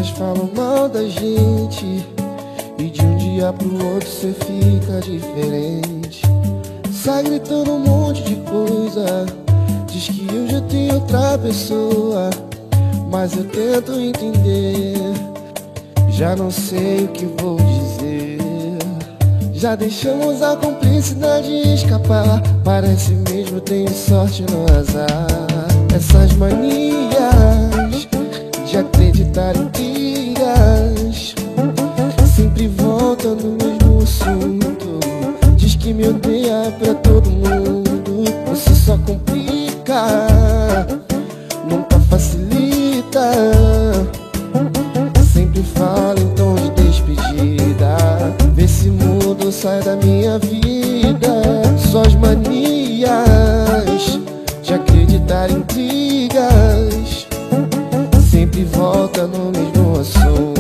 Elas falam mal da gente e de um dia pro outro cê fica diferente. Sai gritando um monte de coisa, diz que eu já tenho outra pessoa, mas eu tento entender, já não sei o que vou dizer. Já deixamos a cumplicidade escapar, parece mesmo tenho sorte no azar. Essas manias de acreditar em intrigas sempre volta no mesmo assunto. Diz que me odeia pra todo mundo, você só complica, nunca facilita. Sempre fala em tom de despedida, vê se muda ou sai da minha vida. Suas manias de acreditar em intrigas sempre volta no mesmo assunto.